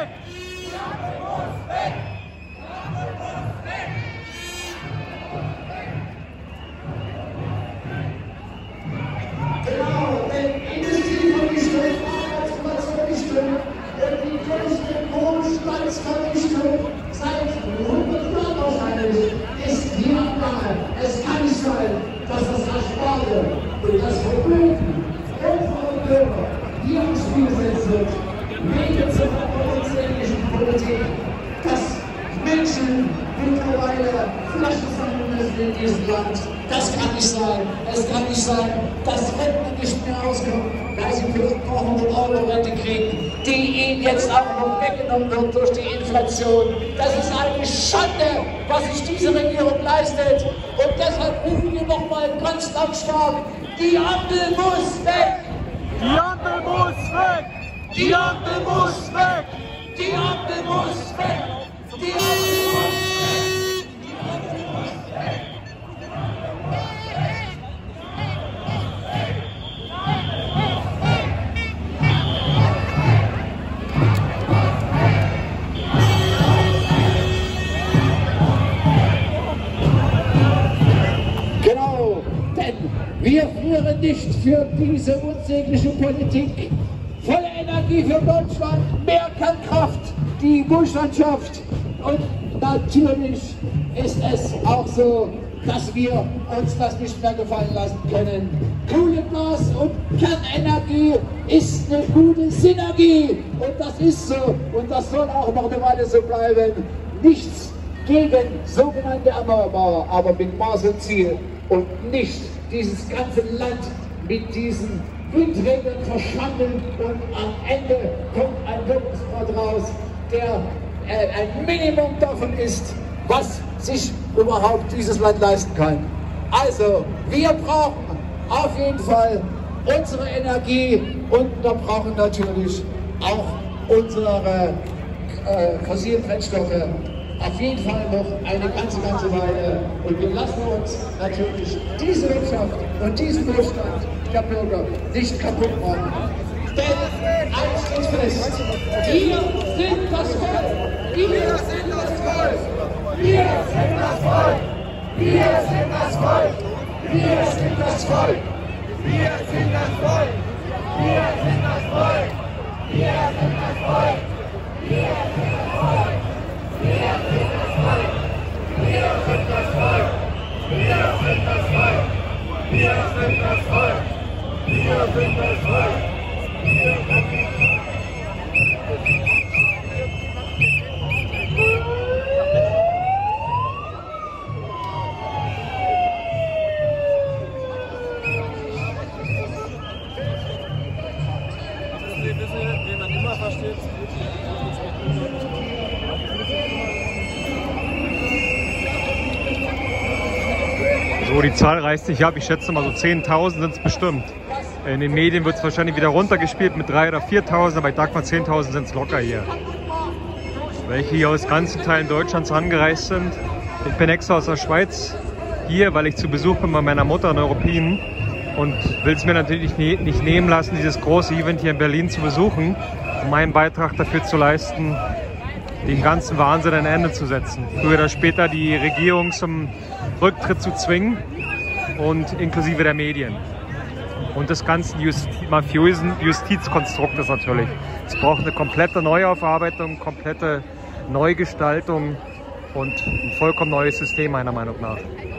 weg! Genau, denn Industrie von Gestalt, Arbeitsplatzvernichtung und die größte Wohnstandsvernichtung seit 100 Jahren wahrscheinlich ist hier am Gange. Es kann nicht sein, dass das Ersparte und das Vermögen unserer Bürger hier im Spiel gesetzt wird. Wege zur verantwortungsländischen Politik, dass Menschen mittlerweile Flaschen sammeln müssen in diesem Land. Das kann nicht sein. Es kann nicht sein, dass Rentner nicht mehr auskommen, weil sie 500-Euro-Rente kriegen, die ihnen jetzt auch noch weggenommen wird durch die Inflation. Das ist eine Schande, was sich diese Regierung leistet. Und deshalb rufen wir nochmal ganz lautstark, die Ampel muss weg! Die Ampel muss weg! Die Ampel muss weg! Die Ampel muss weg! Die Ampel muss weg! Genau, denn wir frieren nicht für diese unsägliche Politik. Volle Energie für Deutschland, mehr Kernkraft, die Wohlstandschaft. Und natürlich ist es auch so, dass wir uns das nicht mehr gefallen lassen können. Kohlegas und Kernenergie ist eine gute Synergie. Und das ist so. Und das soll auch noch eine Weile so bleiben. Nichts gegen sogenannte Erneuerbare, aber mit Maß und Ziel. Und nicht dieses ganze Land mit diesen Windrädern verschandeln. Und am Ende kommt ein Wirkungsgrad raus, der ein Minimum davon ist, was sich überhaupt dieses Land leisten kann. Also, wir brauchen auf jeden Fall unsere Energie und wir brauchen natürlich auch unsere fossilen Brennstoffe auf jeden Fall noch eine ganze Weile. Und wir lassen uns natürlich diese Wirtschaft und diesen Wohlstand der Bürger nicht kaputt machen. Denn eins steht fest, wir sind das Volk! Wir sind das Volk! Wir sind das Volk! Wir sind das Volk! Wir sind das Volk! Wir sind das Volk! Wir sind das Volk! Wir sind das Volk! Wir sind das Volk! Wir sind das Volk! Wir sind das Volk! Wir sind das Volk! Wir sind das Volk! Wir sind das Volk! Wie man immer versteht. So, die Zahl reißt sich ab. Ich schätze mal so 10.000 sind es bestimmt. In den Medien wird es wahrscheinlich wieder runtergespielt mit 3.000 oder 4.000, aber ich sag mal 10.000 sind es locker hier. Welche hier aus ganzen Teilen Deutschlands angereist sind. Ich bin extra aus der Schweiz hier, weil ich zu Besuch bin bei meiner Mutter in Europien und will es mir natürlich nicht nehmen lassen, dieses große Event hier in Berlin zu besuchen, um meinen Beitrag dafür zu leisten, dem ganzen Wahnsinn ein Ende zu setzen. Früher oder später die Regierung zum Rücktritt zu zwingen und inklusive der Medien. Und des ganzen mafiösen Justizkonstruktes natürlich. Es braucht eine komplette Neuaufarbeitung, komplette Neugestaltung und ein vollkommen neues System meiner Meinung nach.